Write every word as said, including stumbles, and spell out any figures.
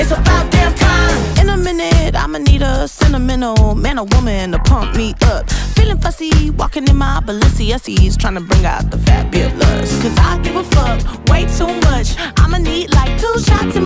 It's about damn time. In a minute, I'ma need a sentimental man or woman to pump me up. Feeling fussy, walking in my Balenciennes, trying to bring out the fabulous. Cause